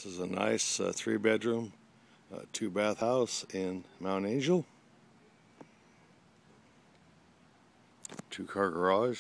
This is a nice 3-bedroom, 2-bath house in Mount Angel. 2-car garage.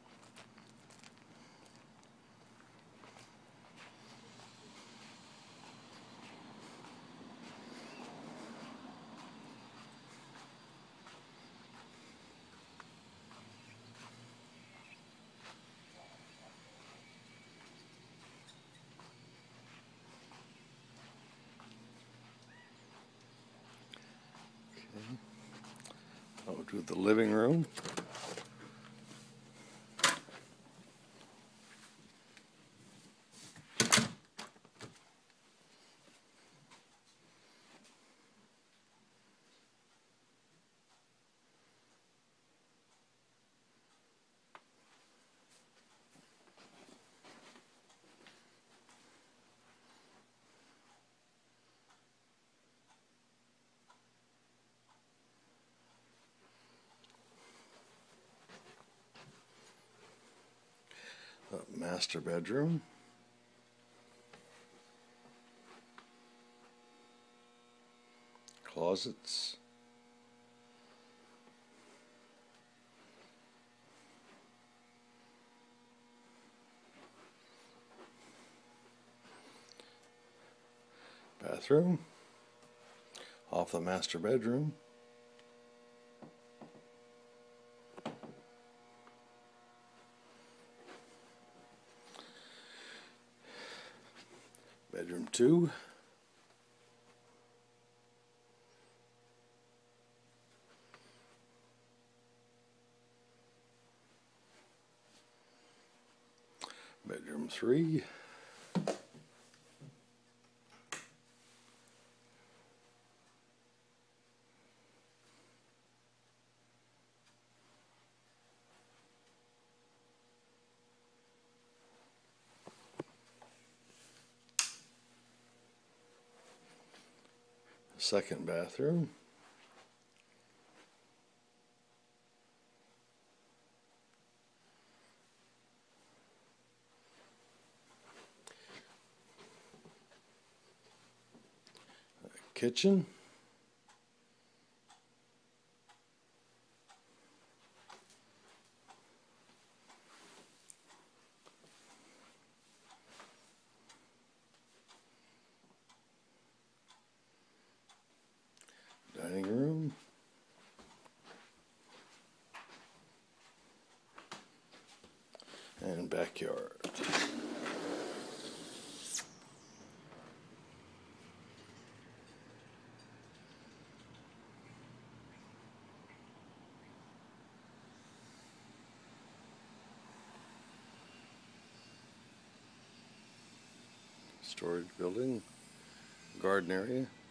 I'll do the living room. Master bedroom. Closets. Bathroom. Off the master bedroom. Bedroom 2. Bedroom 3. Second bathroom. Kitchen. Dining room. And backyard. Storage building, garden area.